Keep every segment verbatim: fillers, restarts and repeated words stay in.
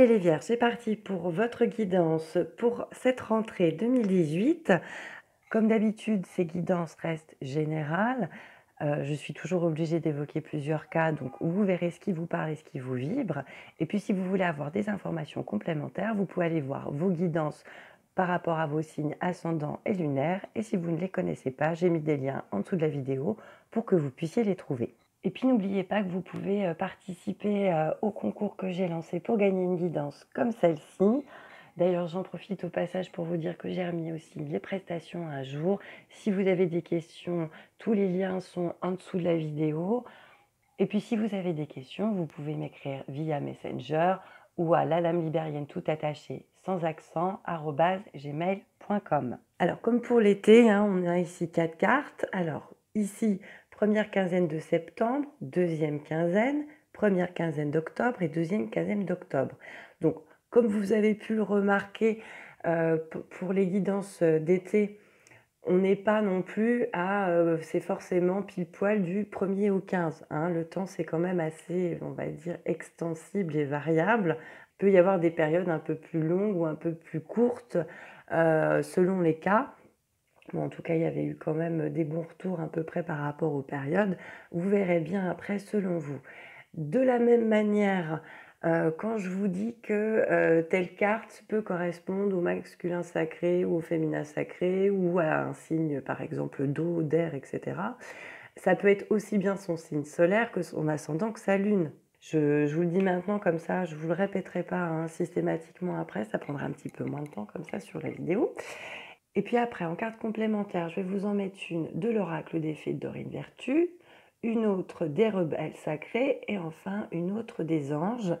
Allez les Vierges, c'est parti pour votre guidance pour cette rentrée deux mille dix-huit. Comme d'habitude, ces guidances restent générales. Euh, je suis toujours obligée d'évoquer plusieurs cas, donc vous verrez ce qui vous parle et ce qui vous vibre. Et puis si vous voulez avoir des informations complémentaires, vous pouvez aller voir vos guidances par rapport à vos signes ascendants et lunaires. Et si vous ne les connaissez pas, j'ai mis des liens en dessous de la vidéo pour que vous puissiez les trouver. Et puis n'oubliez pas que vous pouvez euh, participer euh, au concours que j'ai lancé pour gagner une guidance comme celle-ci. D'ailleurs, j'en profite au passage pour vous dire que j'ai remis aussi les prestations à jour. Si vous avez des questions, tous les liens sont en dessous de la vidéo. Et puis si vous avez des questions, vous pouvez m'écrire via Messenger ou à la lame libérienne tout attaché sans accent arobase gmail point com. Alors comme pour l'été, hein, on a ici quatre cartes. Alors ici, première quinzaine de septembre, deuxième quinzaine, première quinzaine d'octobre et deuxième quinzaine d'octobre. Donc comme vous avez pu le remarquer euh, pour les guidances d'été, on n'est pas non plus à, euh, c'est forcément pile poil du premier au quinze. Hein. Le temps, c'est quand même assez, on va dire, extensible et variable. Il peut y avoir des périodes un peu plus longues ou un peu plus courtes euh, selon les cas. Bon, en tout cas, il y avait eu quand même des bons retours à peu près par rapport aux périodes. Vous verrez bien après selon vous. De la même manière, euh, quand je vous dis que euh, telle carte peut correspondre au masculin sacré ou au féminin sacré ou à un signe par exemple d'eau, d'air, et cetera, ça peut être aussi bien son signe solaire que son ascendant, que sa lune. Je, je vous le dis maintenant comme ça, je ne vous le répéterai pas hein, systématiquement après, ça prendra un petit peu moins de temps comme ça sur la vidéo. Et puis après, en carte complémentaire, je vais vous en mettre une de l'oracle des fées de Dorine Vertu, une autre des rebelles sacrés et enfin une autre des anges.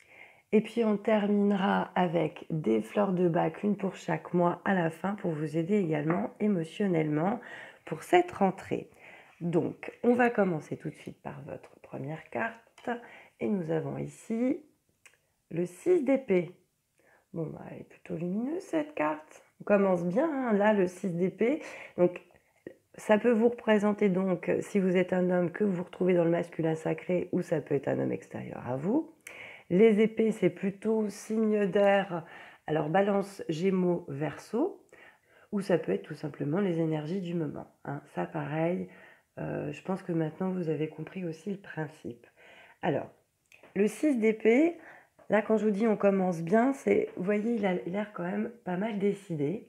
Et puis on terminera avec des fleurs de bac, une pour chaque mois à la fin pour vous aider également émotionnellement pour cette rentrée. Donc on va commencer tout de suite par votre première carte et nous avons ici le six d'épée. Bon, bah, elle est plutôt lumineuse cette carte. On commence bien, hein, là le six d'épée. Donc ça peut vous représenter donc, si vous êtes un homme, que vous vous retrouvez dans le masculin sacré, ou ça peut être un homme extérieur à vous. Les épées, c'est plutôt signe d'air, alors balance, gémeaux, verseau, ou ça peut être tout simplement les énergies du moment. Hein. Ça, pareil, euh, je pense que maintenant vous avez compris aussi le principe. Alors, le six d'épée, là quand je vous dis on commence bien, c'est, vous voyez, il a l'air quand même pas mal décidé.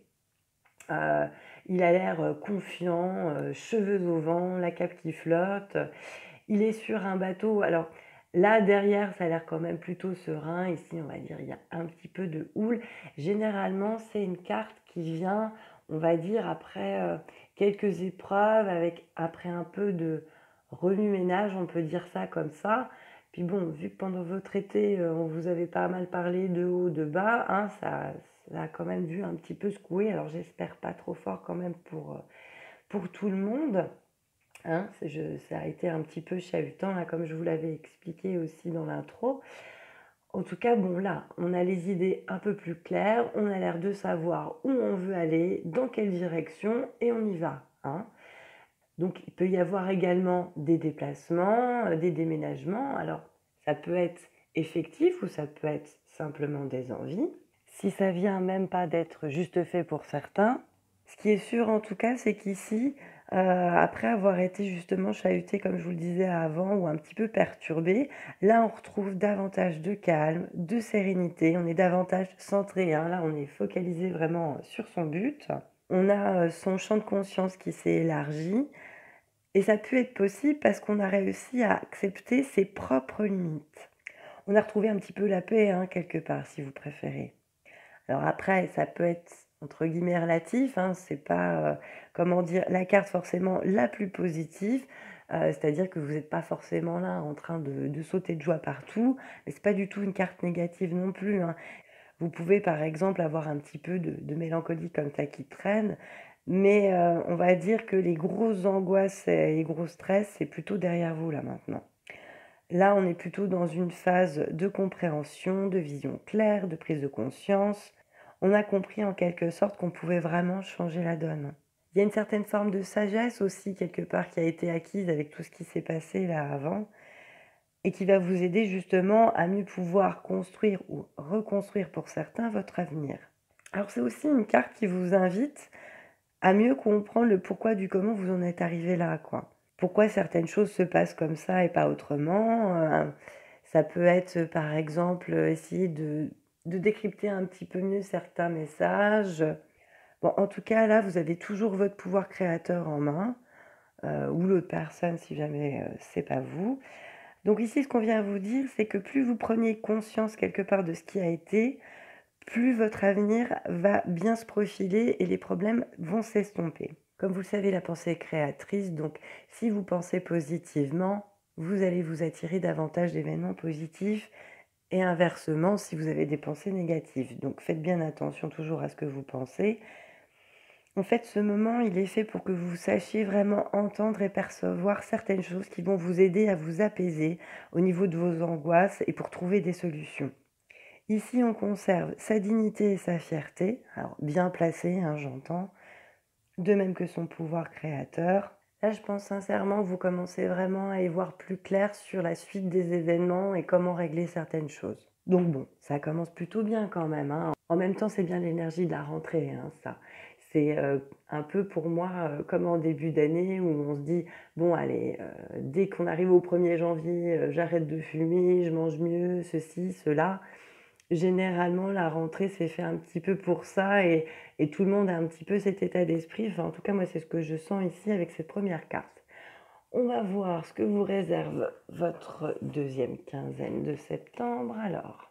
Euh, il a l'air confiant, euh, cheveux au vent, la cape qui flotte. Il est sur un bateau. Alors là, derrière, ça a l'air quand même plutôt serein. Ici, on va dire, il y a un petit peu de houle. Généralement, c'est une carte qui vient, on va dire, après euh, quelques épreuves, avec après un peu de remue-ménage, on peut dire ça comme ça. Puis bon, vu que pendant votre été, euh, on vous avait pas mal parlé de haut, de bas, hein, ça, ça a quand même vu un petit peu secouer. Alors j'espère pas trop fort quand même pour, euh, pour tout le monde. Hein, je, ça a été un petit peu chahutant, là, comme je vous l'avais expliqué aussi dans l'intro. En tout cas, bon là, on a les idées un peu plus claires, on a l'air de savoir où on veut aller, dans quelle direction, et on y va. Hein. Donc il peut y avoir également des déplacements, des déménagements. Alors ça peut être effectif ou ça peut être simplement des envies. Si ça vient même pas d'être juste fait pour certains, ce qui est sûr en tout cas, c'est qu'ici, euh, après avoir été justement chahuté, comme je vous le disais avant, ou un petit peu perturbé, là on retrouve davantage de calme, de sérénité, on est davantage centré, hein. Là on est focalisé vraiment sur son but. On a son champ de conscience qui s'est élargi, et ça a pu être possible parce qu'on a réussi à accepter ses propres limites. On a retrouvé un petit peu la paix, hein, quelque part, si vous préférez. Alors après, ça peut être entre guillemets relatif, hein, c'est pas, euh, comment dire, la carte forcément la plus positive, euh, c'est-à-dire que vous n'êtes pas forcément là en train de, de sauter de joie partout, mais c'est pas du tout une carte négative non plus. Hein. Vous pouvez par exemple avoir un petit peu de, de mélancolie comme ça qui traîne, mais euh, on va dire que les grosses angoisses et les gros stress, c'est plutôt derrière vous là maintenant. Là, on est plutôt dans une phase de compréhension, de vision claire, de prise de conscience. On a compris en quelque sorte qu'on pouvait vraiment changer la donne. Il y a une certaine forme de sagesse aussi, quelque part, qui a été acquise avec tout ce qui s'est passé là avant. et qui va vous aider justement à mieux pouvoir construire ou reconstruire pour certains votre avenir. Alors c'est aussi une carte qui vous invite à mieux comprendre le pourquoi du comment vous en êtes arrivé là, quoi. Pourquoi certaines choses se passent comme ça et pas autrement. euh, ça peut être, par exemple, essayer de, de décrypter un petit peu mieux certains messages. Bon, en tout cas, là, vous avez toujours votre pouvoir créateur en main, euh, ou l'autre personne si jamais euh, c'est pas vous. Donc ici, ce qu'on vient vous dire, c'est que plus vous preniez conscience quelque part de ce qui a été, plus votre avenir va bien se profiler et les problèmes vont s'estomper. Comme vous le savez, la pensée est créatrice, donc si vous pensez positivement, vous allez vous attirer davantage d'événements positifs et inversement si vous avez des pensées négatives. Donc faites bien attention toujours à ce que vous pensez. En fait, ce moment, il est fait pour que vous sachiez vraiment entendre et percevoir certaines choses qui vont vous aider à vous apaiser au niveau de vos angoisses et pour trouver des solutions. Ici, on conserve sa dignité et sa fierté, alors bien placé, hein, j'entends, de même que son pouvoir créateur. Là, je pense sincèrement que vous commencez vraiment à y voir plus clair sur la suite des événements et comment régler certaines choses. Donc bon, ça commence plutôt bien quand même, hein. En même temps, c'est bien l'énergie de la rentrée, hein, ça. C'est euh, un peu pour moi euh, comme en début d'année où on se dit, bon allez, euh, dès qu'on arrive au premier janvier, euh, j'arrête de fumer, je mange mieux, ceci, cela. Généralement, la rentrée s'est fait un petit peu pour ça et, et tout le monde a un petit peu cet état d'esprit. Enfin, en tout cas, moi, c'est ce que je sens ici avec cette première carte. On va voir ce que vous réserve votre deuxième quinzaine de septembre. Alors,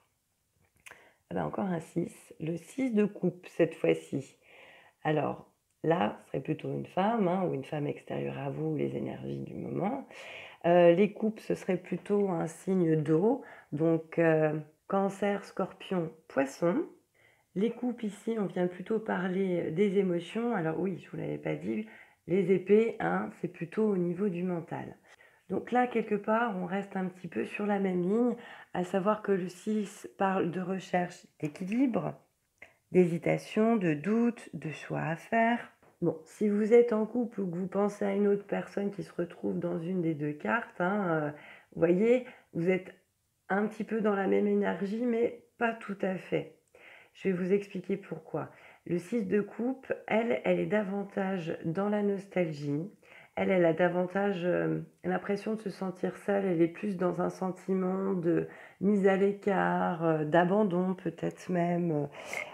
ah ben, encore un six. Le six de coupe cette fois-ci. Alors, là, ce serait plutôt une femme hein, ou une femme extérieure à vous, les énergies du moment. Euh, les coupes, ce serait plutôt un signe d'eau. Donc... Euh, Cancer, Scorpion, Poisson. Les coupes ici, on vient plutôt parler des émotions. Alors oui, je ne vous l'avais pas dit, les épées, hein, c'est plutôt au niveau du mental. Donc là, quelque part, on reste un petit peu sur la même ligne, à savoir que le six parle de recherche d'équilibre, d'hésitation, de doute, de choix à faire. Bon, si vous êtes en couple ou que vous pensez à une autre personne qui se retrouve dans une des deux cartes, hein, euh, vous voyez, vous êtes un petit peu dans la même énergie, mais pas tout à fait. Je vais vous expliquer pourquoi. Le six de coupe, elle, elle est davantage dans la nostalgie. Elle, elle a davantage euh, l'impression de se sentir seule. Elle est plus dans un sentiment de mise à l'écart, euh, d'abandon peut-être même.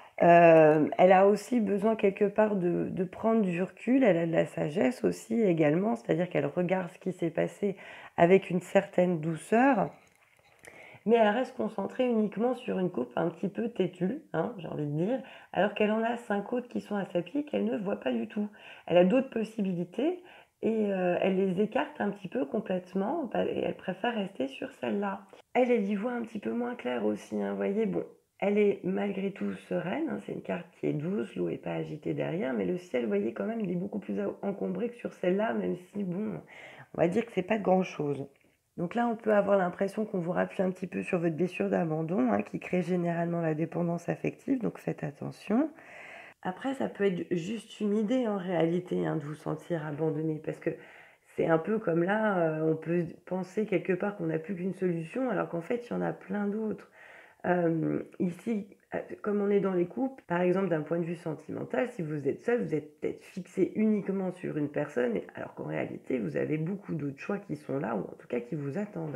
Euh, elle a aussi besoin quelque part de, de prendre du recul. Elle a de la sagesse aussi également, c'est-à-dire qu'elle regarde ce qui s'est passé avec une certaine douceur. Mais elle reste concentrée uniquement sur une coupe un petit peu têtue, hein, j'ai envie de dire, alors qu'elle en a cinq autres qui sont à sa pied qu'elle ne voit pas du tout. Elle a d'autres possibilités et euh, elle les écarte un petit peu complètement et elle préfère rester sur celle-là. Elle, elle y voit un petit peu moins clair aussi, hein, vous voyez, bon, elle est malgré tout sereine, hein, c'est une carte qui est douce, l'eau n'est pas agitée derrière, mais le ciel, vous voyez, quand même, il est beaucoup plus encombré que sur celle-là, même si, bon, on va dire que c'est pas grand-chose. Donc là, on peut avoir l'impression qu'on vous rappuie un petit peu sur votre blessure d'abandon, hein, qui crée généralement la dépendance affective, donc faites attention. Après, ça peut être juste une idée en réalité, hein, de vous sentir abandonné, parce que c'est un peu comme là, euh, on peut penser quelque part qu'on n'a plus qu'une solution, alors qu'en fait, il y en a plein d'autres. Euh, ici, comme on est dans les couples, par exemple d'un point de vue sentimental, si vous êtes seul, vous êtes peut-être fixé uniquement sur une personne, alors qu'en réalité, vous avez beaucoup d'autres choix qui sont là, ou en tout cas qui vous attendent.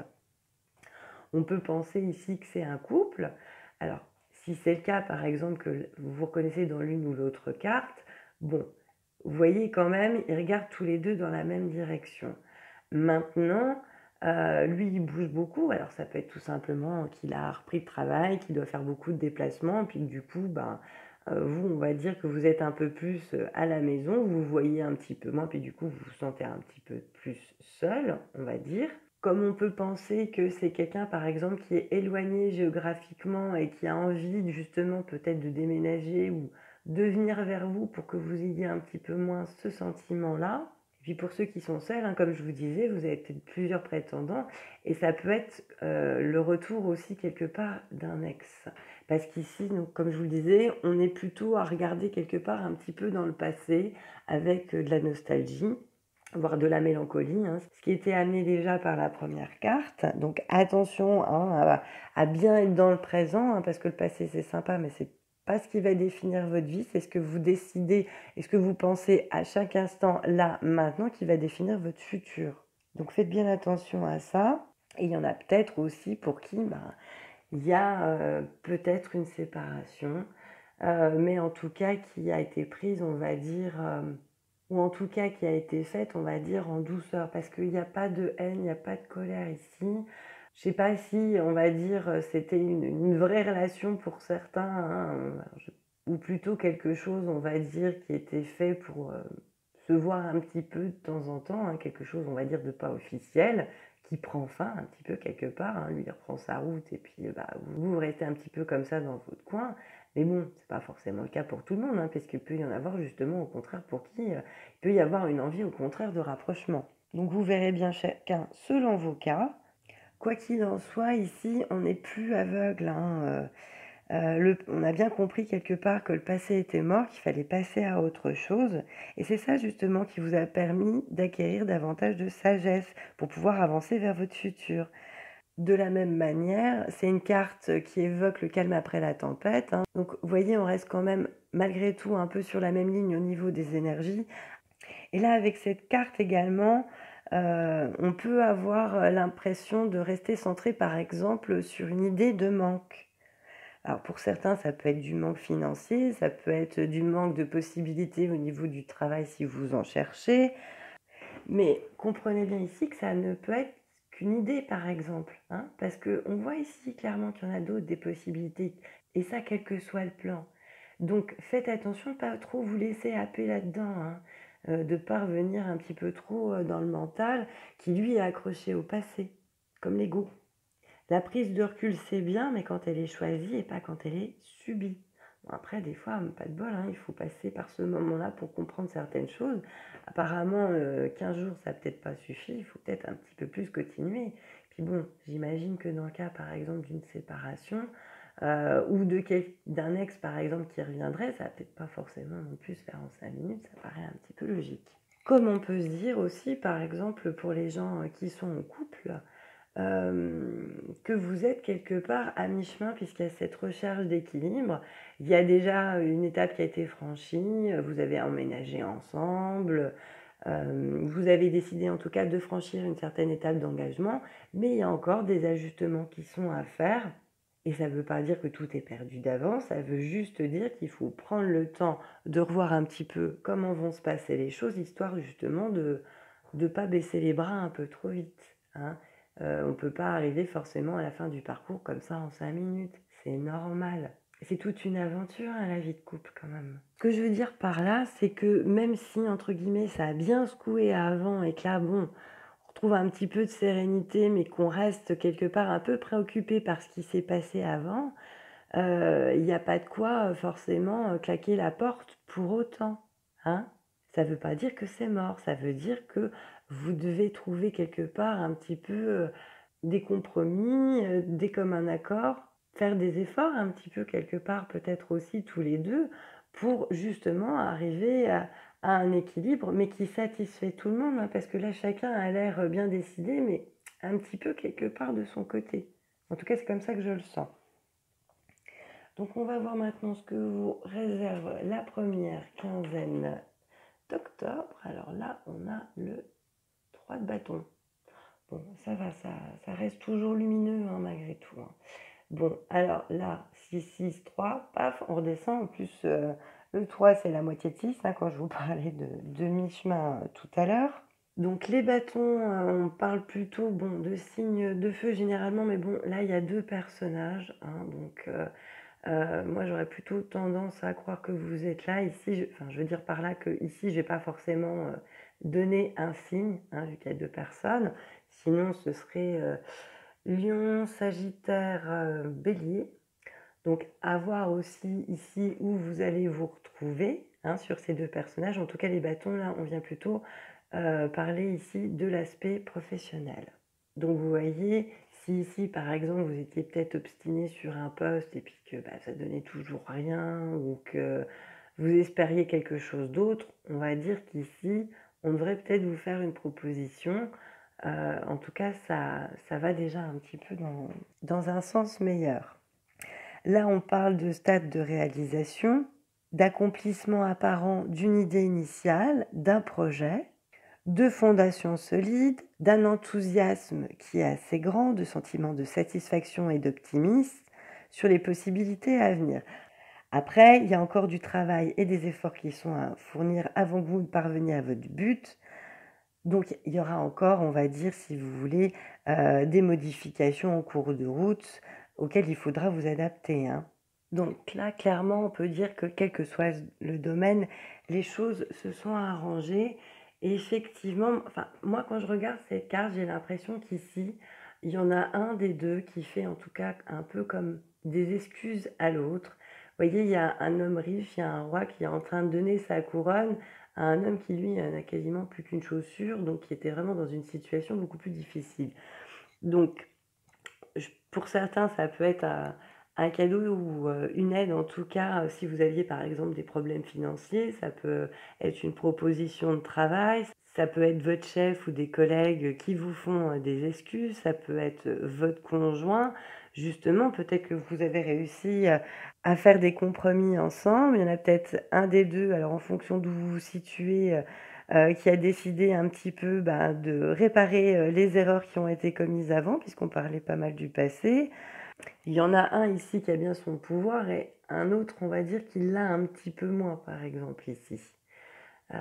On peut penser ici que c'est un couple. Alors, si c'est le cas, par exemple, que vous vous reconnaissez dans l'une ou l'autre carte, bon, vous voyez quand même, ils regardent tous les deux dans la même direction. Maintenant, euh, lui, il bouge beaucoup. Alors, ça peut être tout simplement qu'il a repris le travail, qu'il doit faire beaucoup de déplacements, puis que du coup, ben, euh, vous, on va dire que vous êtes un peu plus à la maison, vous voyez un petit peu moins, puis du coup, vous vous sentez un petit peu plus seul, on va dire. Comme on peut penser que c'est quelqu'un, par exemple, qui est éloigné géographiquement et qui a envie justement peut-être de déménager ou de venir vers vous pour que vous ayez un petit peu moins ce sentiment-là. Puis pour ceux qui sont seuls, hein, comme je vous disais, vous avez peut-être plusieurs prétendants et ça peut être euh, le retour aussi quelque part d'un ex. Parce qu'ici, donc, comme je vous le disais, on est plutôt à regarder quelque part un petit peu dans le passé avec euh, de la nostalgie. voire de la mélancolie, hein, ce qui était amené déjà par la première carte. Donc attention, hein, à, à bien être dans le présent, hein, parce que le passé c'est sympa, mais c'est pas ce qui va définir votre vie, c'est ce que vous décidez et ce que vous pensez à chaque instant, là, maintenant, qui va définir votre futur. Donc faites bien attention à ça. Et il y en a peut-être aussi pour qui ben, il y a euh, peut-être une séparation, euh, mais en tout cas qui a été prise, on va dire, euh, ou en tout cas qui a été faite, on va dire, en douceur, parce qu'il n'y a pas de haine, il n'y a pas de colère ici. Je sais pas si, on va dire, c'était une, une vraie relation pour certains, hein, je- ou plutôt quelque chose, on va dire, qui était fait pour euh, se voir un petit peu de temps en temps, hein, quelque chose, on va dire, de pas officiel, qui prend fin un petit peu quelque part, hein, lui il reprend sa route et puis bah, vous, vous restez un petit peu comme ça dans votre coin. Mais bon, c'est pas forcément le cas pour tout le monde, hein, parce qu'il peut y en avoir justement au contraire pour qui euh, il peut y avoir une envie au contraire de rapprochement. Donc vous verrez bien chacun selon vos cas. Quoi qu'il en soit, ici, on n'est plus aveugle, hein, euh, euh, le- on a bien compris quelque part que le passé était mort, qu'il fallait passer à autre chose. Et c'est ça justement qui vous a permis d'acquérir davantage de sagesse pour pouvoir avancer vers votre futur. De la même manière, c'est une carte qui évoque le calme après la tempête, hein. Donc vous voyez, on reste quand même malgré tout un peu sur la même ligne au niveau des énergies. Et là, avec cette carte également, euh, on peut avoir l'impression de rester centré par exemple sur une idée de manque. Alors pour certains, ça peut être du manque financier, ça peut être du manque de possibilités au niveau du travail si vous en cherchez. Mais comprenez bien ici que ça ne peut être qu'une idée, par exemple, hein, parce qu'on voit ici clairement qu'il y en a d'autres, des possibilités, et ça, quel que soit le plan. Donc faites attention de ne pas trop vous laisser happer là-dedans, hein, euh, de ne pas revenir un petit peu trop euh, dans le mental qui, lui, est accroché au passé, comme l'ego. La prise de recul, c'est bien, mais quand elle est choisie et pas quand elle est subie. Bon, après, des fois, pas de bol, hein, il faut passer par ce moment-là pour comprendre certaines choses. Apparemment, euh, quinze jours, ça n'a peut-être pas suffi, il faut peut-être un petit peu plus continuer. Puis bon, j'imagine que dans le cas, par exemple, d'une séparation, euh, ou de quel- d'un ex, par exemple, qui reviendrait, ça va peut-être pas forcément non plus se faire en cinq minutes, ça paraît un petit peu logique. Comme on peut se dire aussi, par exemple, pour les gens euh, qui sont en couple, euh, que vous êtes quelque part à mi-chemin puisqu'il y a cette recherche d'équilibre. Il y a déjà une étape qui a été franchie, vous avez emménagé ensemble, euh, vous avez décidé en tout cas de franchir une certaine étape d'engagement, mais il y a encore des ajustements qui sont à faire. Et ça ne veut pas dire que tout est perdu d'avance, ça veut juste dire qu'il faut prendre le temps de revoir un petit peu comment vont se passer les choses, histoire justement de ne pas baisser les bras un peu trop vite, hein. Euh, on ne peut pas arriver forcément à la fin du parcours comme ça en cinq minutes. C'est normal. C'est toute une aventure, hein, la vie de couple quand même. Ce que je veux dire par là, c'est que même si, entre guillemets, ça a bien secoué avant et que là, bon, on retrouve un petit peu de sérénité, mais qu'on reste quelque part un peu préoccupé par ce qui s'est passé avant, euh, il n'y a pas de quoi euh, forcément euh, claquer la porte pour autant, hein. Ça ne veut pas dire que c'est mort, ça veut dire que vous devez trouver quelque part un petit peu euh, des compromis, euh, des communs accords, faire des efforts un petit peu quelque part, peut-être aussi tous les deux, pour justement arriver à, à un équilibre, mais qui satisfait tout le monde, hein, parce que là, chacun a l'air bien décidé, mais un petit peu quelque part de son côté. En tout cas, c'est comme ça que je le sens. Donc on va voir maintenant ce que vous réserve la première quinzaine d'octobre. Alors là, on a le trois de bâton. Bon, ça va, ça, ça reste toujours lumineux, hein, malgré tout, hein. Bon, alors là, six, six, trois, paf, on redescend. En plus, euh, le trois, c'est la moitié de six, hein, quand je vous parlais de, de mi-chemin euh, tout à l'heure. Donc les bâtons, euh, on parle plutôt bon, de signes de feu généralement, mais bon, là, il y a deux personnages, hein, donc... Euh, euh, moi, j'aurais plutôt tendance à croire que vous êtes là. Ici, je, enfin, je veux dire par là que ici, j'ai pas forcément euh, donné un signe, hein, vu qu'il y a deux personnes. Sinon, ce serait euh, Lion, Sagittaire, euh, Bélier. Donc, à voir aussi ici où vous allez vous retrouver, hein, sur ces deux personnages. En tout cas, les bâtons, là, on vient plutôt euh, parler ici de l'aspect professionnel. Donc, vous voyez, si ici, par exemple, vous étiez peut-être obstiné sur un poste et puis que bah, ça donnait toujours rien ou que vous espériez quelque chose d'autre, on va dire qu'ici, on devrait peut-être vous faire une proposition. Euh, en tout cas, ça, ça va déjà un petit peu dans, dans un sens meilleur. Là, on parle de stade de réalisation, d'accomplissement apparent d'une idée initiale, d'un projet, de fondation solide, d'un enthousiasme qui est assez grand, de sentiments de satisfaction et d'optimisme sur les possibilités à venir. Après, il y a encore du travail et des efforts qui sont à fournir avant que vous parveniez à votre but. Donc, il y aura encore, on va dire, si vous voulez, euh, des modifications en cours de route auxquelles il faudra vous adapter, hein. Donc là, clairement, on peut dire que quel que soit le domaine, les choses se sont arrangées. Et effectivement, enfin, moi, quand je regarde cette carte, j'ai l'impression qu'ici, il y en a un des deux qui fait en tout cas un peu comme des excuses à l'autre. Vous voyez, il y a un homme riche, il y a un roi qui est en train de donner sa couronne à un homme qui, lui, n'a quasiment plus qu'une chaussure, donc qui était vraiment dans une situation beaucoup plus difficile. Donc, je- pour certains, ça peut être un, un cadeau ou euh, une aide, en tout cas, euh, si vous aviez par exemple des problèmes financiers, ça peut être une proposition de travail, ça peut être votre chef ou des collègues qui vous font euh, des excuses, ça peut être euh, votre conjoint. Justement, peut-être que vous avez réussi euh, à faire des compromis ensemble. Il y en a peut-être un des deux, alors en fonction d'où vous vous situez, euh, euh, qui a décidé un petit peu bah, de réparer euh, les erreurs qui ont été commises avant, puisqu'on parlait pas mal du passé. Il y en a un ici qui a bien son pouvoir et un autre, on va dire, qui l'a un petit peu moins, par exemple, ici. Euh,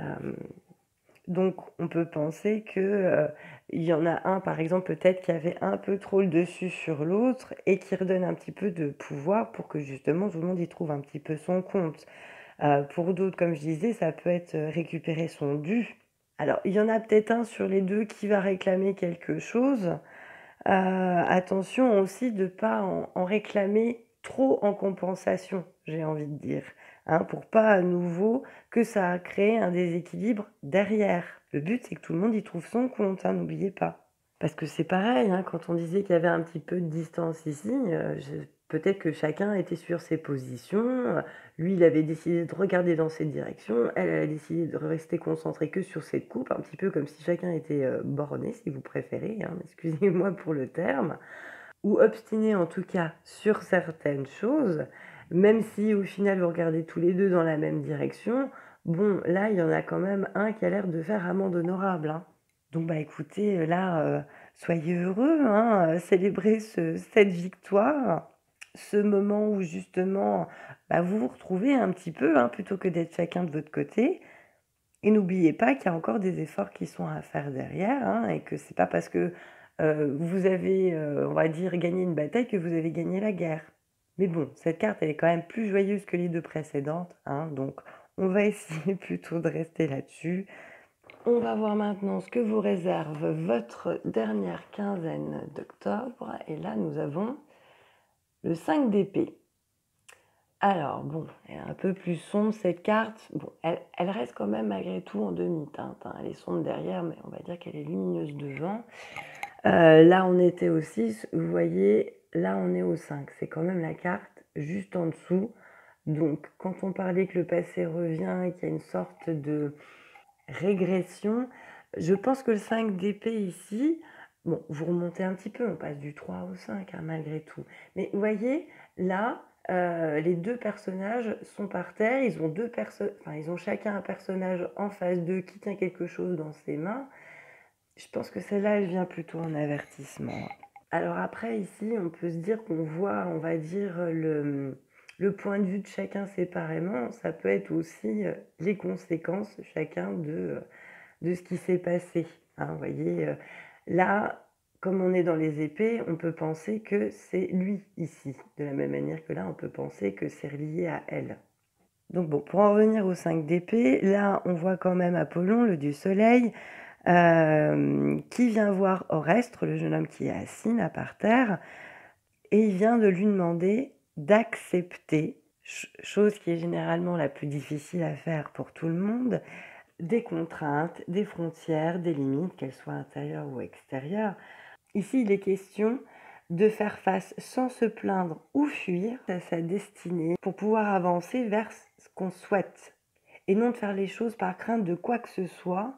donc, on peut penser que euh, il y en a un, par exemple, peut-être qui avait un peu trop le dessus sur l'autre et qui redonne un petit peu de pouvoir pour que justement tout le monde y trouve un petit peu son compte. Euh, pour d'autres, comme je disais, ça peut être euh, récupérer son dû. Alors, il y en a peut-être un sur les deux qui va réclamer quelque chose. Euh, attention aussi de ne pas en, en réclamer trop en compensation, j'ai envie de dire, hein, pour pas à nouveau que ça a créé un déséquilibre derrière. Le but, c'est que tout le monde y trouve son compte, hein, n'oubliez pas. Parce que c'est pareil, hein, quand on disait qu'il y avait un petit peu de distance ici, euh, je- peut-être que chacun était sur ses positions. euh, Lui, il avait décidé de regarder dans cette direction. Elle, elle a décidé de rester concentrée que sur cette coupe, un petit peu comme si chacun était euh, borné, si vous préférez, hein, excusez-moi pour le terme, ou obstiné en tout cas sur certaines choses, même si au final vous regardez tous les deux dans la même direction. Bon, là, il y en a quand même un qui a l'air de faire amende honorable, hein. Donc, bah écoutez, euh, là, euh, soyez heureux, hein, euh, célébrez ce- cette victoire, ce moment où justement bah, vous vous retrouvez un petit peu, hein, plutôt que d'être chacun de votre côté. Et n'oubliez pas qu'il y a encore des efforts qui sont à faire derrière, hein, et que c'est pas parce que euh, vous avez, euh, on va dire, gagné une bataille que vous avez gagné la guerre. Mais bon, cette carte, elle est quand même plus joyeuse que les deux précédentes, hein, donc on va essayer plutôt de rester là-dessus. On va voir maintenant ce que vous réserve votre dernière quinzaine d'octobre. Et là, nous avons le cinq d'épée. Alors, bon, elle est un peu plus sombre cette carte. Bon, elle, elle reste quand même malgré tout en demi-teinte, hein. Elle est sombre derrière, mais on va dire qu'elle est lumineuse devant. Euh, là, on était au six. Vous voyez, là, on est au cinq. C'est quand même la carte juste en dessous. Donc, quand on parlait que le passé revient et qu'il y a une sorte de régression, je pense que le cinq d'épée ici, bon, vous remontez un petit peu, on passe du trois au cinq, hein, malgré tout. Mais vous voyez, là, euh, les deux personnages sont par terre, ils ont, deux perso enfin, ils ont chacun un personnage en face d'eux qui tient quelque chose dans ses mains. Je pense que celle-là, elle vient plutôt en avertissement. Alors après, ici, on peut se dire qu'on voit, on va dire, le, le point de vue de chacun séparément. Ça peut être aussi euh, les conséquences, chacun, de, euh, de ce qui s'est passé, hein, vous voyez, euh, là, comme on est dans les épées, on peut penser que c'est lui ici, de la même manière que là, on peut penser que c'est relié à elle. Donc bon, pour en revenir au cinq d'épée, là, on voit quand même Apollon, le dieu soleil, euh, qui vient voir Orestre, le jeune homme qui est assis là par terre, et il vient de lui demander d'accepter, ch- chose qui est généralement la plus difficile à faire pour tout le monde, des contraintes, des frontières, des limites, qu'elles soient intérieures ou extérieures. Ici, il est question de faire face sans se plaindre ou fuir à sa destinée pour pouvoir avancer vers ce qu'on souhaite, et non de faire les choses par crainte de quoi que ce soit,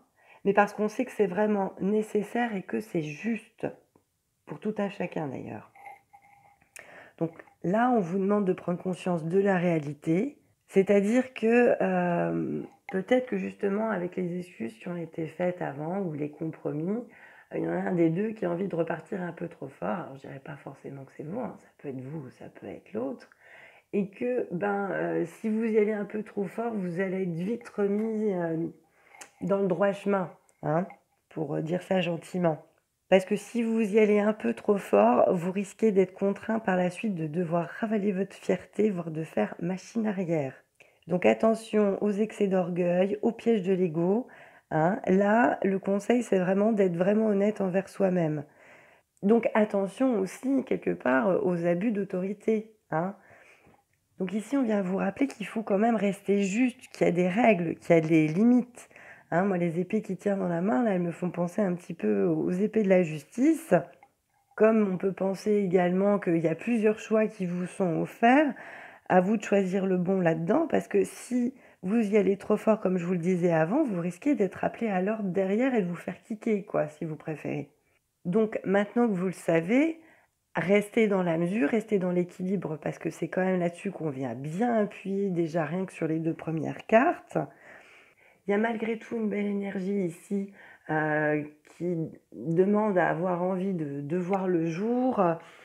mais parce qu'on sait que c'est vraiment nécessaire et que c'est juste, pour tout à chacun d'ailleurs. Donc là, on vous demande de prendre conscience de la réalité, c'est-à-dire que euh, peut-être que justement avec les excuses qui ont été faites avant ou les compromis, il y en a un des deux qui a envie de repartir un peu trop fort. Alors je dirais pas forcément que c'est vous, hein, ça peut être vous ou ça peut être l'autre. Et que ben, euh, si vous y allez un peu trop fort, vous allez être vite remis euh, dans le droit chemin, hein, pour dire ça gentiment. Parce que si vous y allez un peu trop fort, vous risquez d'être contraint par la suite de devoir ravaler votre fierté, voire de faire machine arrière. Donc attention aux excès d'orgueil, aux pièges de l'ego. Hein. Là, le conseil, c'est vraiment d'être vraiment honnête envers soi-même. Donc attention aussi, quelque part, aux abus d'autorité. Hein. Donc ici, on vient vous rappeler qu'il faut quand même rester juste, qu'il y a des règles, qu'il y a des limites. Hein, moi, les épées qui tiennent dans la main, là, elles me font penser un petit peu aux épées de la justice. Comme on peut penser également qu'il y a plusieurs choix qui vous sont offerts, à vous de choisir le bon là-dedans, parce que si vous y allez trop fort, comme je vous le disais avant, vous risquez d'être appelé à l'ordre derrière et de vous faire kicker, quoi, si vous préférez. Donc maintenant que vous le savez, restez dans la mesure, restez dans l'équilibre, parce que c'est quand même là-dessus qu'on vient bien appuyer déjà rien que sur les deux premières cartes. Il y a malgré tout une belle énergie ici euh, qui demande à avoir envie de, de voir le jour,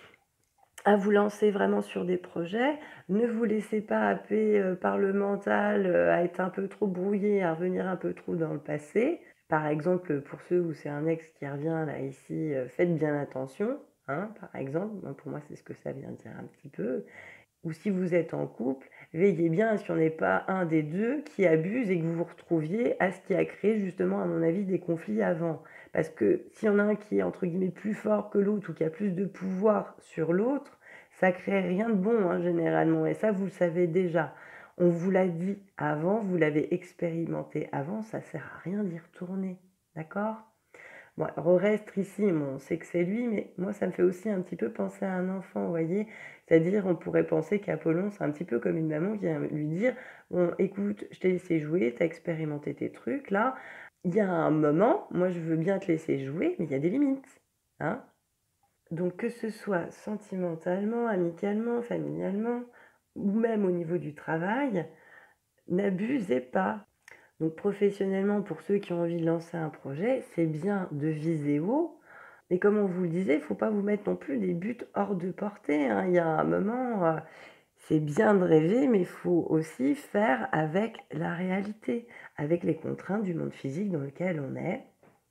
à vous lancer vraiment sur des projets. Ne vous laissez pas happer euh, par le mental, euh, à être un peu trop brouillé, à revenir un peu trop dans le passé. Par exemple, pour ceux où c'est un ex qui revient là ici, euh, faites bien attention. Hein, par exemple, pour moi c'est ce que ça vient dire un petit peu. Ou si vous êtes en couple, veillez bien à ce qu'il n'y en ait pas un des deux qui abuse et que vous vous retrouviez à ce qui a créé justement, à mon avis, des conflits avant. Parce que s'il y en a un qui est entre guillemets plus fort que l'autre ou qui a plus de pouvoir sur l'autre, ça crée rien de bon hein, généralement. Et ça, vous le savez déjà. On vous l'a dit avant, vous l'avez expérimenté avant, ça sert à rien d'y retourner. D'accord ? Bon, alors au reste, ici, bon, on sait que c'est lui, mais moi, ça me fait aussi un petit peu penser à un enfant, vous voyez. C'est-à-dire, on pourrait penser qu'Apollon, c'est un petit peu comme une maman qui vient lui dire, bon, écoute, je t'ai laissé jouer, t'as expérimenté tes trucs, là. Il y a un moment, moi, je veux bien te laisser jouer, mais il y a des limites, hein. Donc, que ce soit sentimentalement, amicalement, familialement, ou même au niveau du travail, n'abusez pas. Donc professionnellement, pour ceux qui ont envie de lancer un projet, c'est bien de viser haut, mais comme on vous le disait, il ne faut pas vous mettre non plus des buts hors de portée. Hein. Il y a un moment, euh, c'est bien de rêver, mais il faut aussi faire avec la réalité, avec les contraintes du monde physique dans lequel on est.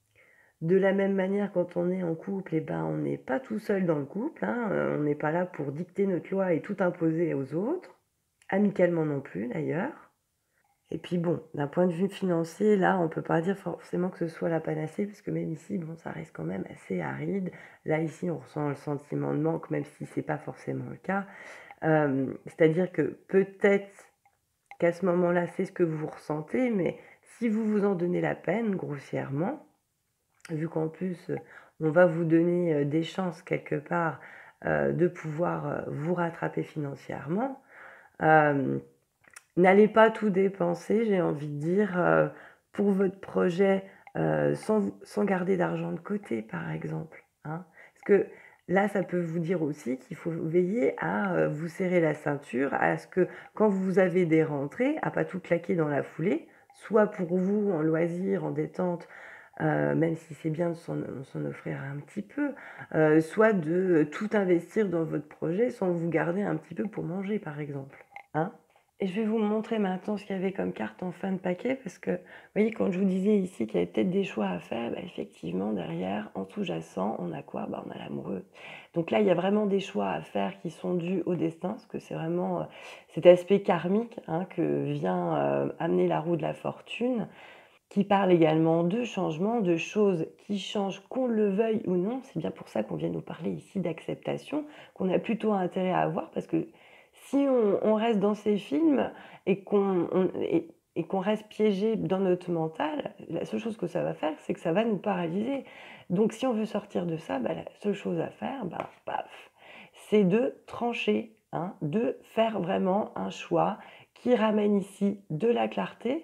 De la même manière, quand on est en couple, eh ben, on n'est pas tout seul dans le couple. Hein. On n'est pas là pour dicter notre loi et tout imposer aux autres, amicalement non plus d'ailleurs. Et puis bon, d'un point de vue financier, là, on ne peut pas dire forcément que ce soit la panacée, parce que même ici, bon, ça reste quand même assez aride. Là, ici, on ressent le sentiment de manque, même si ce n'est pas forcément le cas. Euh, c'est-à-dire que peut-être qu'à ce moment-là, c'est ce que vous ressentez, mais si vous vous en donnez la peine, grossièrement, vu qu'en plus, on va vous donner des chances quelque part euh, de pouvoir vous rattraper financièrement, euh, n'allez pas tout dépenser, j'ai envie de dire, euh, pour votre projet euh, sans, sans garder d'argent de côté, par exemple. Hein. Parce que là, ça peut vous dire aussi qu'il faut veiller à euh, vous serrer la ceinture, à ce que quand vous avez des rentrées, à pas tout claquer dans la foulée, soit pour vous en loisir, en détente, euh, même si c'est bien de s'en, s'en offrir un petit peu, euh, soit de tout investir dans votre projet sans vous garder un petit peu pour manger, par exemple. Hein. Et je vais vous montrer maintenant ce qu'il y avait comme carte en fin de paquet, parce que, vous voyez, quand je vous disais ici qu'il y avait peut-être des choix à faire, bah, effectivement, derrière, en sous-jacent, on a quoi? Bah, on a l'amoureux. Donc là, il y a vraiment des choix à faire qui sont dus au destin, parce que c'est vraiment euh, cet aspect karmique hein, que vient euh, amener la roue de la fortune, qui parle également de changement, de choses qui changent, qu'on le veuille ou non. C'est bien pour ça qu'on vient nous parler ici d'acceptation, qu'on a plutôt intérêt à avoir, parce que si on, on reste dans ces films et qu'on, on, et, et qu'on reste piégé dans notre mental, la seule chose que ça va faire, c'est que ça va nous paralyser. Donc si on veut sortir de ça, bah, la seule chose à faire, bah, paf, c'est de trancher, hein, de faire vraiment un choix qui ramène ici de la clarté,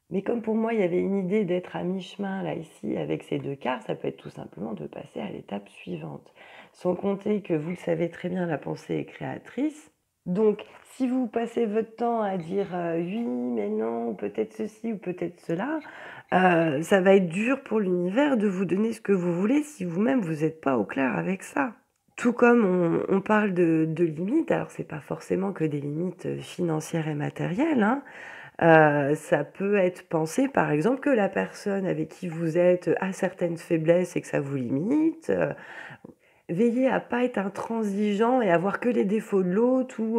Mais comme pour moi, il y avait une idée d'être à mi-chemin là, ici, avec ces deux cartes, ça peut être tout simplement de passer à l'étape suivante. Sans compter que vous le savez très bien, la pensée est créatrice. Donc, si vous passez votre temps à dire euh, oui, mais non, peut-être ceci ou peut-être cela, euh, ça va être dur pour l'univers de vous donner ce que vous voulez si vous-même vous n'êtes pas au clair avec ça. Tout comme on, on parle de, de limites, alors c'est pas forcément que des limites financières et matérielles, hein. Euh, ça peut être pensé, par exemple, que la personne avec qui vous êtes a certaines faiblesses et que ça vous limite. Euh, veillez à pas être intransigeant et à voir que les défauts de l'autre ou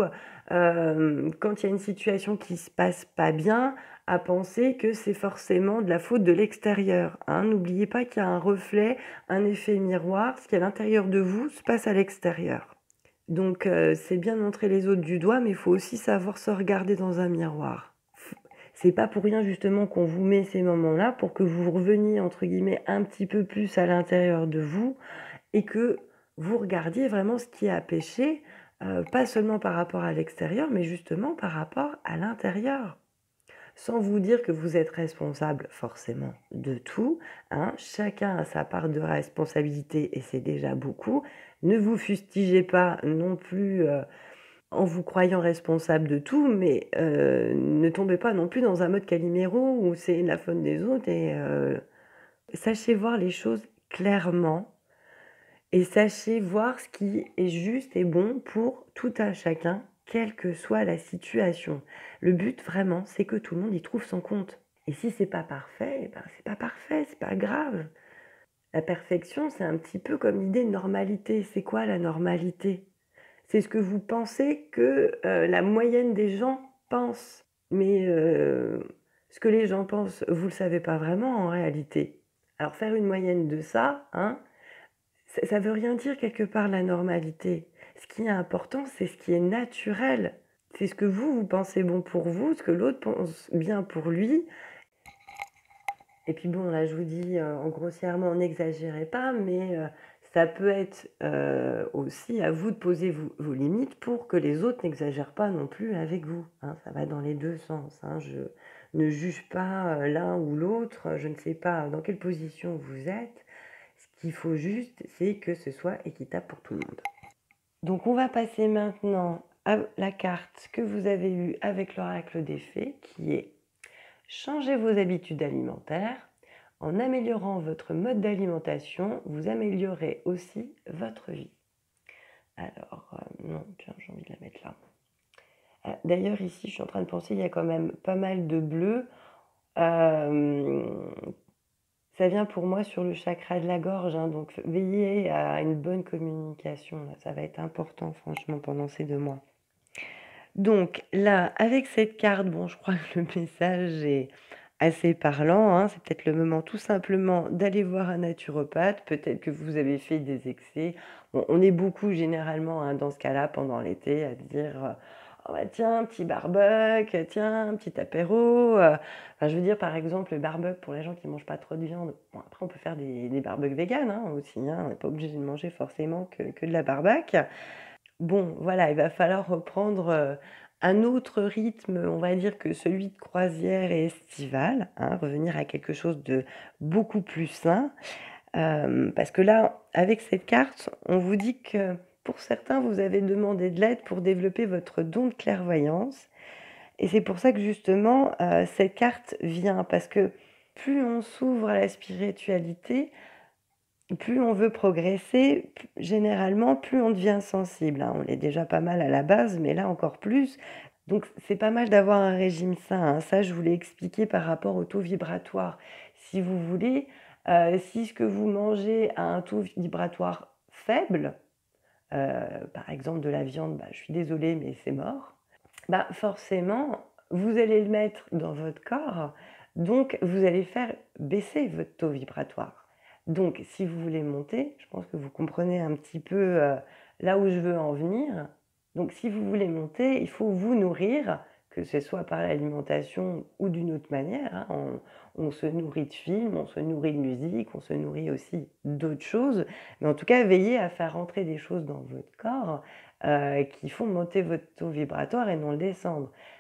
euh, quand il y a une situation qui se passe pas bien, à penser que c'est forcément de la faute de l'extérieur, hein. N'oubliez pas qu'il y a un reflet, un effet miroir. Ce qui est à l'intérieur de vous se passe à l'extérieur. Donc euh, c'est bien de montrer les autres du doigt, mais il faut aussi savoir se regarder dans un miroir. C'est pas pour rien justement qu'on vous met ces moments-là pour que vous reveniez entre guillemets un petit peu plus à l'intérieur de vous et que vous regardiez vraiment ce qui a péché, euh, pas seulement par rapport à l'extérieur, mais justement par rapport à l'intérieur. Sans vous dire que vous êtes responsable forcément de tout, hein. Chacun a sa part de responsabilité et c'est déjà beaucoup. Ne vous fustigez pas non plus euh, en vous croyant responsable de tout, mais euh, ne tombez pas non plus dans un mode Calimero où c'est la faute des autres et euh, sachez voir les choses clairement et sachez voir ce qui est juste et bon pour tout un chacun, quelle que soit la situation. Le but vraiment, c'est que tout le monde y trouve son compte. Et si c'est pas parfait, eh ben, c'est pas parfait, c'est pas grave. La perfection, c'est un petit peu comme l'idée de normalité. C'est quoi la normalité? C'est ce que vous pensez que euh, la moyenne des gens pensent. Mais euh, ce que les gens pensent, vous ne le savez pas vraiment en réalité. Alors faire une moyenne de ça, hein, ça ne veut rien dire quelque part la normalité. Ce qui est important, c'est ce qui est naturel. C'est ce que vous, vous pensez bon pour vous, ce que l'autre pense bien pour lui. Et puis bon, là, je vous dis euh, en grossièrement, n'exagérez pas, mais euh, ça peut être euh, aussi à vous de poser vos, vos limites pour que les autres n'exagèrent pas non plus avec vous, hein. Ça va dans les deux sens, hein. Je ne juge pas euh, l'un ou l'autre, je ne sais pas dans quelle position vous êtes. Ce qu'il faut juste, c'est que ce soit équitable pour tout le monde. Donc on va passer maintenant à la carte que vous avez eue avec l'oracle des fées, qui est changez vos habitudes alimentaires. En améliorant votre mode d'alimentation, vous améliorez aussi votre vie. Alors, euh, non, tiens, j'ai envie de la mettre là. Euh, D'ailleurs, ici, je suis en train de penser, il y a quand même pas mal de bleu. Euh, ça vient pour moi sur le chakra de la gorge, hein, donc veillez à une bonne communication. Là, ça va être important, franchement, pendant ces deux mois. Donc là, avec cette carte, bon, je crois que le message est assez parlant, hein. C'est peut-être le moment tout simplement d'aller voir un naturopathe. Peut-être que vous avez fait des excès. Bon, on est beaucoup généralement, hein, dans ce cas-là pendant l'été à se dire euh, oh, bah, tiens, un petit barbecue, tiens, un petit apéro. euh. Enfin, je veux dire, par exemple, le barbecue pour les gens qui ne mangent pas trop de viande. Bon, après, on peut faire des, des barbecues véganes, hein, aussi, hein. On n'est pas obligé de manger forcément que, que de la barbecue. Bon, voilà, il va falloir reprendre euh, un autre rythme, on va dire, que celui de croisière et estival, hein, revenir à quelque chose de beaucoup plus sain. Euh, parce que là, avec cette carte, on vous dit que pour certains, vous avez demandé de l'aide pour développer votre don de clairvoyance. Et c'est pour ça que justement, euh, cette carte vient, parce que plus on s'ouvre à la spiritualité, plus on veut progresser, p- généralement, plus on devient sensible, hein. On l'est déjà pas mal à la base, mais là encore plus. Donc c'est pas mal d'avoir un régime sain, hein. Ça, je vous l'ai expliqué par rapport au taux vibratoire. Si vous voulez, euh, si ce que vous mangez a un taux vibratoire faible, euh, par exemple de la viande, bah, je suis désolée, mais c'est mort. Bah, forcément, vous allez le mettre dans votre corps, donc vous allez faire baisser votre taux vibratoire. Donc, si vous voulez monter, je pense que vous comprenez un petit peu euh, là où je veux en venir. Donc, si vous voulez monter, il faut vous nourrir, que ce soit par l'alimentation ou d'une autre manière, hein. On, on se nourrit de films, on se nourrit de musique, on se nourrit aussi d'autres choses. Mais en tout cas, veillez à faire rentrer des choses dans votre corps euh, qui font monter votre taux vibratoire et non le descendre.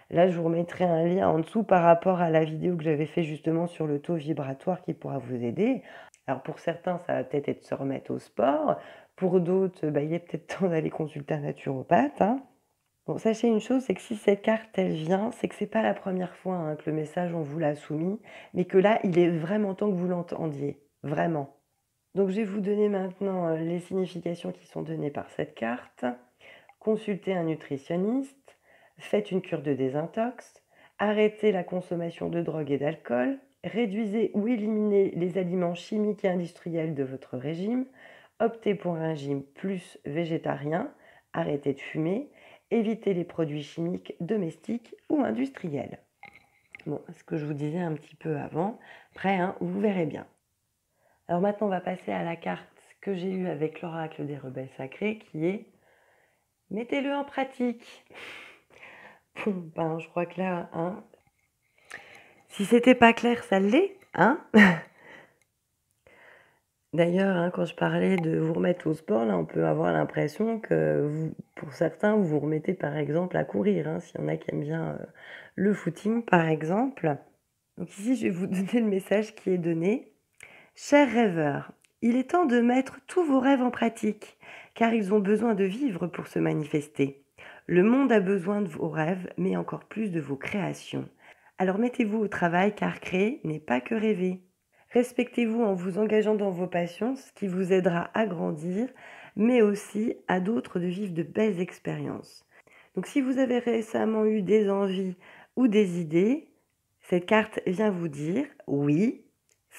Là, je vous remettrai un lien en dessous par rapport à la vidéo que j'avais fait justement sur le taux vibratoire qui pourra vous aider. Alors pour certains, ça va peut-être être se remettre au sport. Pour d'autres, bah, il est peut-être temps d'aller consulter un naturopathe, hein. Bon, sachez une chose, c'est que si cette carte, elle vient, c'est que c'est pas la première fois hein, que le message, on vous l'a soumis, mais que là, il est vraiment temps que vous l'entendiez. Vraiment. Donc, je vais vous donner maintenant euh, les significations qui sont données par cette carte. Consultez un nutritionniste, faites une cure de désintox, arrêtez la consommation de drogue et d'alcool, réduisez ou éliminez les aliments chimiques et industriels de votre régime, optez pour un régime plus végétarien, arrêtez de fumer, évitez les produits chimiques domestiques ou industriels. Bon, ce que je vous disais un petit peu avant, après, hein, vous verrez bien. Alors maintenant, on va passer à la carte que j'ai eue avec l'oracle des rebelles sacrés, qui est « Mettez-le en pratique ». Bon, ben, je crois que là, hein, si c'était pas clair, ça l'est, hein. D'ailleurs, hein, quand je parlais de vous remettre au sport, là, on peut avoir l'impression que vous, pour certains, vous vous remettez par exemple à courir, hein, s'il y en a qui aiment bien euh, le footing, par exemple. Donc ici, je vais vous donner le message qui est donné. Chers rêveurs, il est temps de mettre tous vos rêves en pratique, car ils ont besoin de vivre pour se manifester. Le monde a besoin de vos rêves, mais encore plus de vos créations. Alors mettez-vous au travail, car créer n'est pas que rêver. Respectez-vous en vous engageant dans vos passions, ce qui vous aidera à grandir, mais aussi à d'autres de vivre de belles expériences. Donc si vous avez récemment eu des envies ou des idées, cette carte vient vous dire « oui, fais-le ».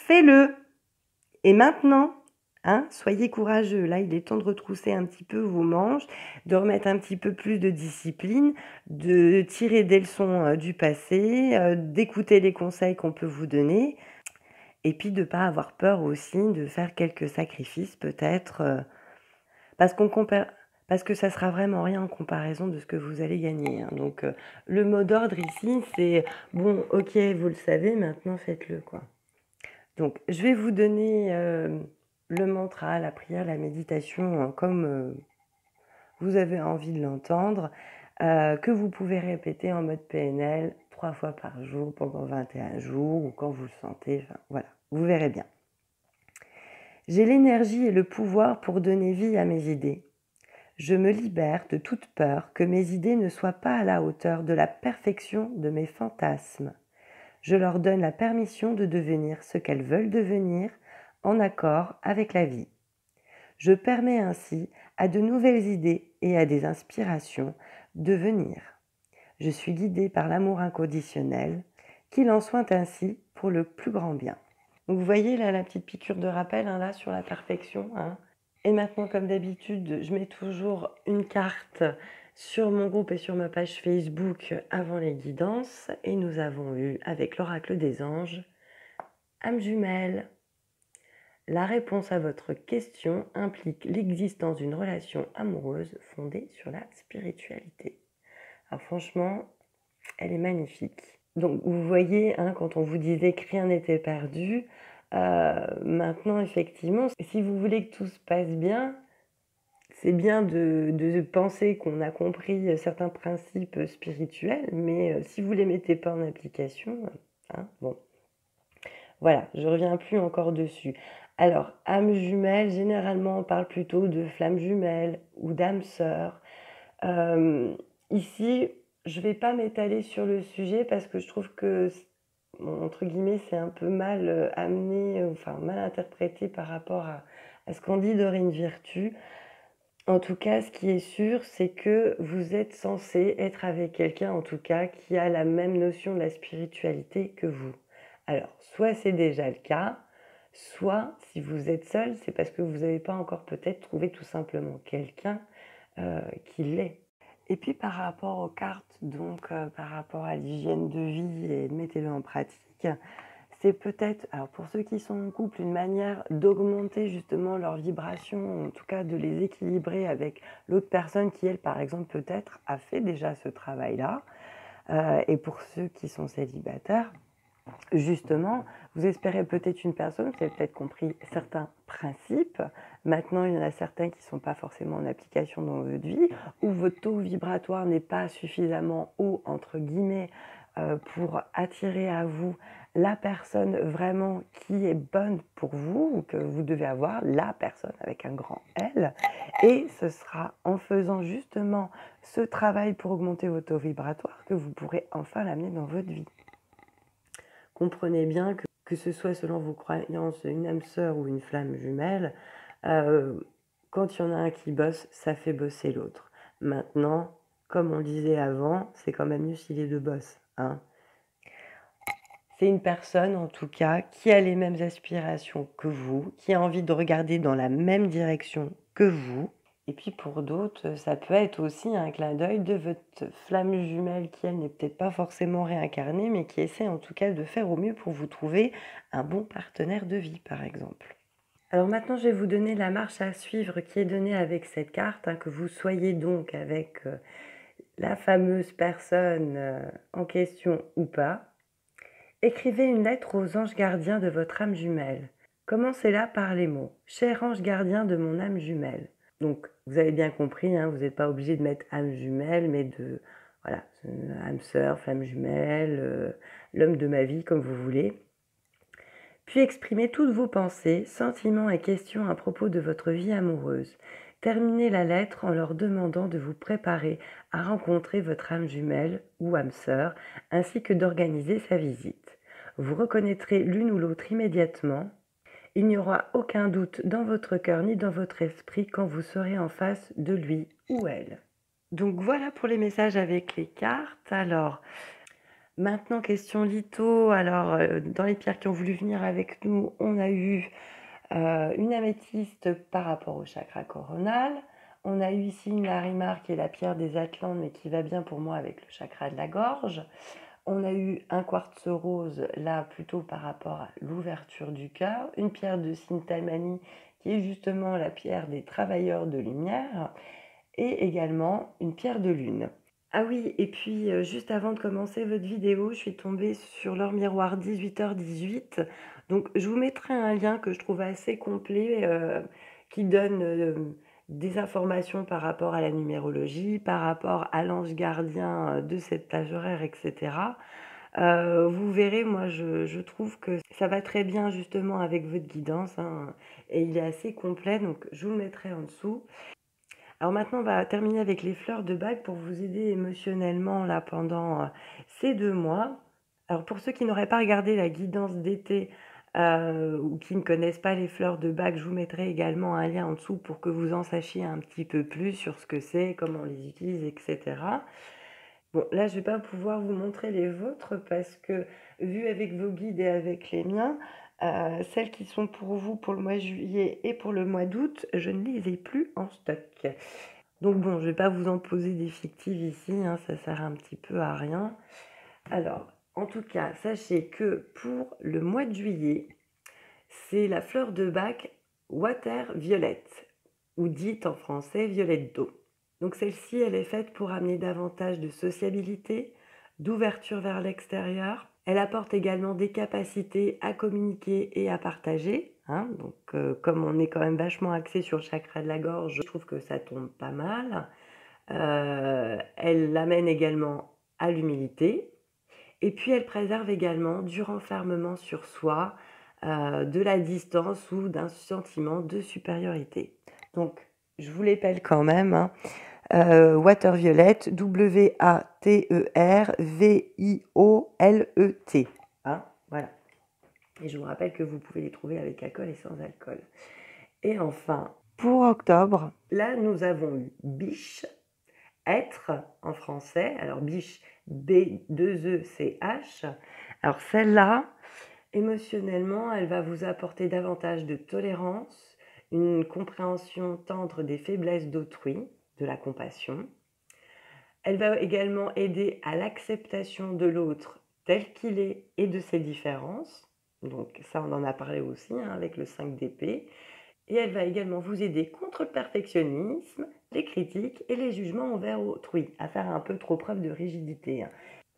Et maintenant, hein, soyez courageux. Là, il est temps de retrousser un petit peu vos manches, de remettre un petit peu plus de discipline, de tirer des leçons euh, du passé, euh, d'écouter les conseils qu'on peut vous donner, et puis de ne pas avoir peur aussi de faire quelques sacrifices peut-être, euh, parce qu'on compare... parce que ça sera vraiment rien en comparaison de ce que vous allez gagner, hein. Donc, euh, le mot d'ordre ici, c'est « bon, ok, vous le savez, maintenant faites-le, quoi ». Donc, je vais vous donner euh, le mantra, la prière, la méditation, hein, comme euh, vous avez envie de l'entendre, euh, que vous pouvez répéter en mode P N L trois fois par jour pendant vingt et un jours ou quand vous le sentez. Enfin, voilà, vous verrez bien. J'ai l'énergie et le pouvoir pour donner vie à mes idées. Je me libère de toute peur que mes idées ne soient pas à la hauteur de la perfection de mes fantasmes. Je leur donne la permission de devenir ce qu'elles veulent devenir en accord avec la vie. Je permets ainsi à de nouvelles idées et à des inspirations de venir. Je suis guidée par l'amour inconditionnel, qu'il en soit ainsi pour le plus grand bien. Donc vous voyez là la petite piqûre de rappel hein, là sur la perfection. Hein. Et maintenant, comme d'habitude, je mets toujours une carte sur mon groupe et sur ma page Facebook avant les guidances. Et nous avons eu, avec l'oracle des anges, âme jumelle. La réponse à votre question implique l'existence d'une relation amoureuse fondée sur la spiritualité. Alors franchement, elle est magnifique. Donc vous voyez, hein, quand on vous disait que rien n'était perdu, euh, maintenant effectivement, si vous voulez que tout se passe bien, c'est bien de, de penser qu'on a compris certains principes spirituels, mais euh, si vous ne les mettez pas en application, hein, bon. Voilà, je ne reviens plus encore dessus. Alors, âme jumelle, généralement, on parle plutôt de flamme jumelle ou d'âme sœur. Euh, ici, je ne vais pas m'étaler sur le sujet parce que je trouve que, entre guillemets, c'est un peu mal euh, amené, euh, enfin mal interprété par rapport à, à ce qu'on dit Dorine Virtue. En tout cas, ce qui est sûr, c'est que vous êtes censé être avec quelqu'un, en tout cas, qui a la même notion de la spiritualité que vous. Alors, soit c'est déjà le cas, soit si vous êtes seul, c'est parce que vous n'avez pas encore peut-être trouvé tout simplement quelqu'un euh, qui l'est. Et puis par rapport aux cartes, donc euh, par rapport à l'hygiène de vie et mettez-le en pratique, c'est peut-être, alors pour ceux qui sont en couple, une manière d'augmenter justement leur vibration, en tout cas de les équilibrer avec l'autre personne qui, elle, par exemple, peut-être a fait déjà ce travail-là. Euh, et pour ceux qui sont célibataires, Justement, vous espérez peut-être une personne, vous avez peut-être compris certains principes. Maintenant, il y en a certains qui ne sont pas forcément en application dans votre vie, où votre taux vibratoire n'est pas suffisamment haut, entre guillemets, euh, pour attirer à vous la personne vraiment qui est bonne pour vous, ou que vous devez avoir, la personne avec un grand L. Et ce sera en faisant justement ce travail pour augmenter votre taux vibratoire que vous pourrez enfin l'amener dans votre vie. Comprenez bien que, que ce soit selon vos croyances une âme sœur ou une flamme jumelle, euh, quand il y en a un qui bosse, ça fait bosser l'autre. Maintenant, comme on le disait avant, c'est quand même mieux si les deux bossent. Hein. C'est une personne, en tout cas, qui a les mêmes aspirations que vous, qui a envie de regarder dans la même direction que vous. Et puis pour d'autres, ça peut être aussi un clin d'œil de votre flamme jumelle qui, elle, n'est peut-être pas forcément réincarnée, mais qui essaie en tout cas de faire au mieux pour vous trouver un bon partenaire de vie, par exemple. Alors maintenant, je vais vous donner la marche à suivre qui est donnée avec cette carte, hein, que vous soyez donc avec euh, la fameuse personne euh, en question ou pas. Écrivez une lettre aux anges gardiens de votre âme jumelle. Commencez-la par les mots « Cher ange gardien de mon âme jumelle ». Donc, vous avez bien compris, hein, vous n'êtes pas obligé de mettre âme jumelle, mais de, voilà, âme sœur, flamme jumelle, euh, l'homme de ma vie, comme vous voulez. Puis exprimez toutes vos pensées, sentiments et questions à propos de votre vie amoureuse. Terminez la lettre en leur demandant de vous préparer à rencontrer votre âme jumelle ou âme sœur, ainsi que d'organiser sa visite. Vous reconnaîtrez l'une ou l'autre immédiatement. Il n'y aura aucun doute dans votre cœur ni dans votre esprit quand vous serez en face de lui ou elle. Donc voilà pour les messages avec les cartes. Alors, maintenant, question litho. Alors, euh, dans les pierres qui ont voulu venir avec nous, on a eu euh, une améthyste par rapport au chakra coronal. On a eu ici une larimar qui est la pierre des Atlantes, mais qui va bien pour moi avec le chakra de la gorge. On a eu un quartz rose, là, plutôt par rapport à l'ouverture du cœur. Une pierre de Sintamani, qui est justement la pierre des travailleurs de lumière. Et également une pierre de lune. Ah oui, et puis euh, juste avant de commencer votre vidéo, je suis tombée sur leur miroir dix-huit heures dix-huit. Donc je vous mettrai un lien que je trouve assez complet, euh, qui donne euh, des informations par rapport à la numérologie, par rapport à l'ange gardien de cette plage horaire, et cetera. Euh, vous verrez, moi je, je trouve que ça va très bien justement avec votre guidance, hein, et il est assez complet, donc je vous le mettrai en dessous. Alors maintenant, on va terminer avec les fleurs de bague pour vous aider émotionnellement là pendant euh, ces deux mois. Alors pour ceux qui n'auraient pas regardé la guidance d'été euh, ou qui ne connaissent pas les fleurs de bague, je vous mettrai également un lien en dessous pour que vous en sachiez un petit peu plus sur ce que c'est, comment on les utilise, et cetera. Bon, là, je ne vais pas pouvoir vous montrer les vôtres parce que, vu avec vos guides et avec les miens, euh, celles qui sont pour vous pour le mois de juillet et pour le mois d'août, je ne les ai plus en stock. Donc bon, je ne vais pas vous en poser des fictives ici, hein, ça sert un petit peu à rien. Alors, en tout cas, sachez que pour le mois de juillet, c'est la fleur de bac Water Violette, ou dite en français violette d'eau. Donc celle-ci, elle est faite pour amener davantage de sociabilité, d'ouverture vers l'extérieur. Elle apporte également des capacités à communiquer et à partager. Hein. Donc euh, comme on est quand même vachement axé sur le chakra de la gorge, je trouve que ça tombe pas mal. Euh, elle l'amène également à l'humilité. Et puis elle préserve également du renfermement sur soi, euh, de la distance ou d'un sentiment de supériorité. Donc je vous l'épelle quand même. Hein. Euh, Water Violet, W A T E R V I O L E T. Hein, voilà. Et je vous rappelle que vous pouvez les trouver avec alcool et sans alcool. Et enfin, pour octobre, là nous avons eu biche, être en français. Alors biche, B deux E C H. Alors celle-là, émotionnellement, elle va vous apporter davantage de tolérance, une compréhension tendre des faiblesses d'autrui, de la compassion. Elle va également aider à l'acceptation de l'autre tel qu'il est et de ses différences. Donc ça, on en a parlé aussi hein, avec le cinq d'épée. Et elle va également vous aider contre le perfectionnisme, les critiques et les jugements envers autrui, à faire un peu trop preuve de rigidité. Hein.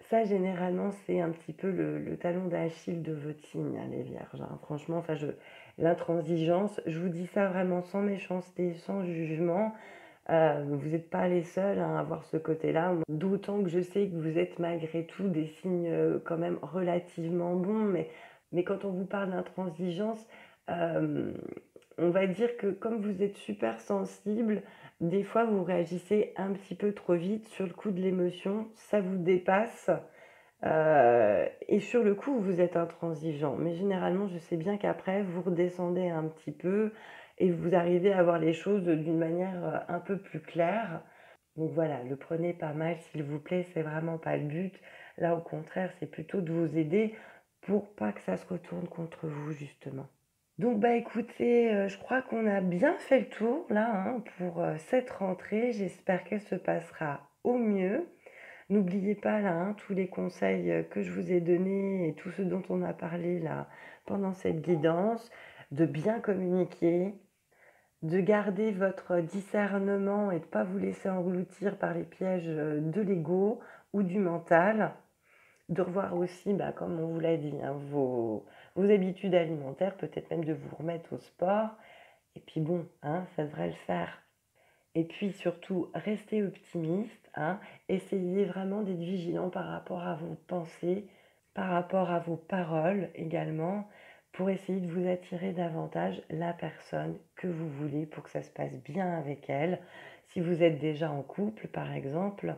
Ça, généralement, c'est un petit peu le le talon d'Achille de votre signe, hein, les vierges, hein. Franchement, enfin, je l'intransigeance, je vous dis ça vraiment sans méchanceté, sans jugement, heu, vous êtes pas les seuls, hein, à avoir ce côté-là. D'autant que je sais que vous êtes malgré tout des signes, heu, quand même relativement bons, mais mais quand on vous parle d'intransigeance, hem, on va dire que comme vous êtes super sensible, des fois vous réagissez un petit peu trop vite sur le coup de l'émotion, ça vous dépasse. Heu et sur le coup, vous êtes intransigeant, mais généralement, je sais bien qu'après, vous redescendez un petit peu et vous arrivez à voir les choses d'une manière, heu, un peu plus claire. Donc voilà, le prenez pas mal, s'il vous plaît, c'est vraiment pas le but. Là, au contraire, c'est plutôt de vous aider pour pas que ça se retourne contre vous, justement. Donc bah, écoutez, heu, je crois qu'on a bien fait le tour là, hein, pour, heu, cette rentrée. J'espère qu'elle se passera au mieux. N'oubliez pas là, hein, tous les conseils, heu, que je vous ai donnés et tout ce dont on a parlé là pendant cette guidance, de bien communiquer, de garder votre discernement et de pas vous laisser engloutir par les pièges, heu, de l'ego ou du mental. De revoir aussi, bah, comme on vous l'a dit, hein, vos vos habitudes alimentaires, peut-être même de vous remettre au sport et puis bon, hein, ça devrait le faire. Et puis surtout, restez optimiste, hein. Essayez vraiment d'être vigilant par rapport à vos pensées, par rapport à vos paroles également, pour essayer de vous attirer davantage la personne que vous voulez pour que ça se passe bien avec elle. Si vous êtes déjà en couple, par exemple,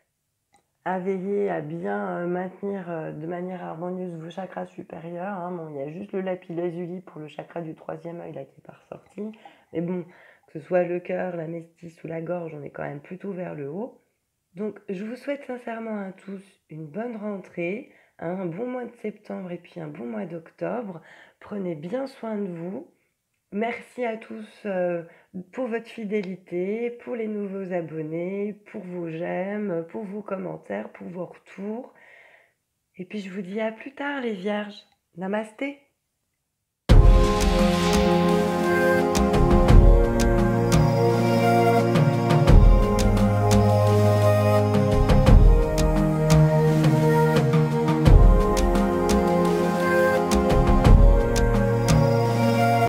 à veiller à bien, heu, maintenir, heu, de manière harmonieuse vos chakras supérieurs, hein. Bon, il y a juste le lapis-lazuli pour le chakra du troisième œil là qui est pas ressorti. Mais bon, que ce soit le cœur, la méstise ou la gorge, on est quand même plutôt vers le haut. Donc je vous souhaite sincèrement à tous une bonne rentrée, un bon mois de septembre et puis un bon mois d'octobre. Prenez bien soin de vous. Merci à tous, heu, pour votre fidélité, pour les nouveaux abonnés, pour vos j'aime, pour vos commentaires, pour vos retours et puis je vous dis à plus tard les vierges. Namasté.